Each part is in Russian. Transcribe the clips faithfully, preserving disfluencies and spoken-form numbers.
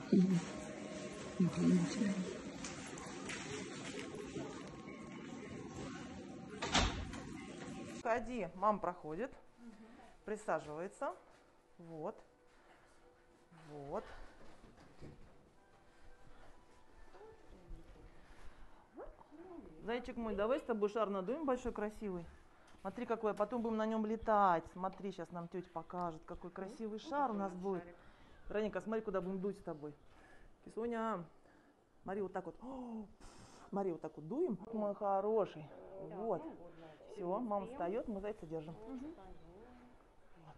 Ходи, мама проходит, присаживается, вот, вот. Зайчик мой, давай с тобой шар надуем большой, красивый. Смотри, какой, а потом будем на нем летать. Смотри, сейчас нам тетя покажет, какой красивый шар у нас будет. Вероника, смотри, куда будем дуть с тобой. Кисуня, смотри, вот так вот. О, смотри, вот так вот дуем. Мой хороший. Вот. Все, мама встает, мы зайца держим. Угу. Вот.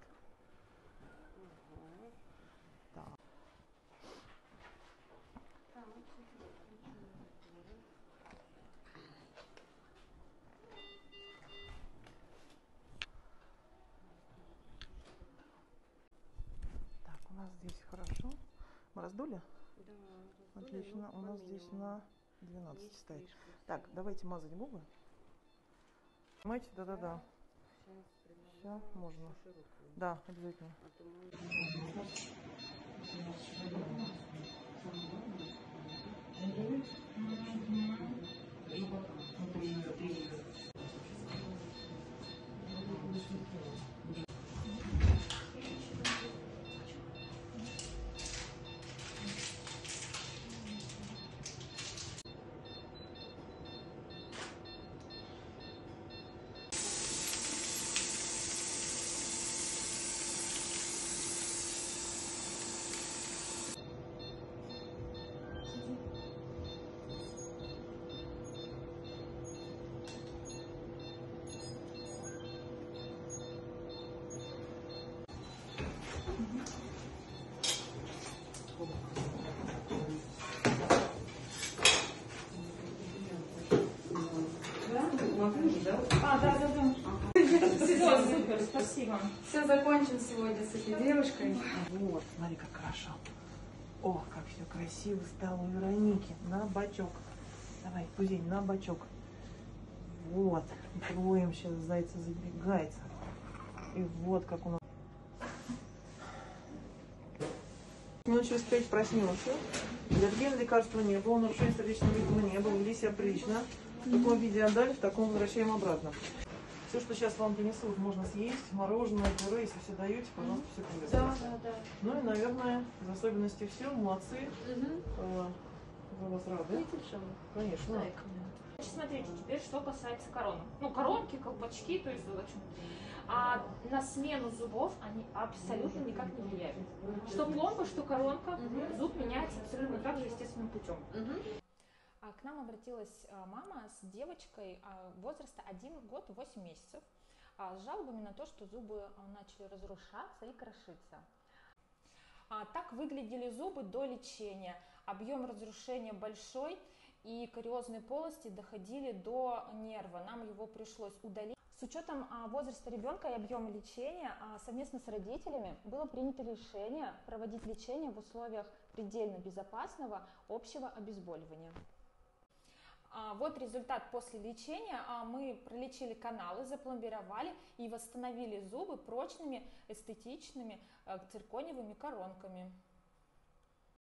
Так. Так, у нас здесь хорошо. Мы раздули? Да, раздули. Отлично. У нас здесь на двенадцать стоит. Так, стоит. давайте мазать губы. Понимаете? Да-да-да. Все, можно. Да, обязательно. А, да, да, да. Все, супер, спасибо. Все, закончим сегодня с этой девушкой. Вот, смотри, как хорошо. О, как все красиво стало у Вероники. На бочок. Давай, Пузень, на бочок. Вот. Троем сейчас зайца забегается. И вот как у нас. Минут через пять проснется. Аллерген, лекарства не было, нарушения сердечного ритма не было, вели себя прилично. В таком виде отдали, в таком возвращаем обратно. Все, что сейчас вам принесут, можно съесть. Мороженое, пюре, если все даете, пожалуйста, все принесут. Да, да, да. Ну и, наверное, из особенностей все, молодцы. Угу. За вас рады. Конечно. Дай ко мне. Смотрите, теперь что касается коронок. Ну, коронки, колпачки, то есть золочки. А на смену зубов они абсолютно никак не влияют. Что пломба, что коронка, зуб меняется абсолютно так же естественным путем. К нам обратилась мама с девочкой возраста один год восемь месяцев с жалобами на то, что зубы начали разрушаться и крошиться. Так выглядели зубы до лечения. Объем разрушения большой, и кариозные полости доходили до нерва. Нам его пришлось удалить. С учетом возраста ребенка и объема лечения, совместно с родителями было принято решение проводить лечение в условиях предельно безопасного общего обезболивания. Вот результат после лечения. Мы пролечили каналы, запломбировали и восстановили зубы прочными, эстетичными циркониевыми коронками.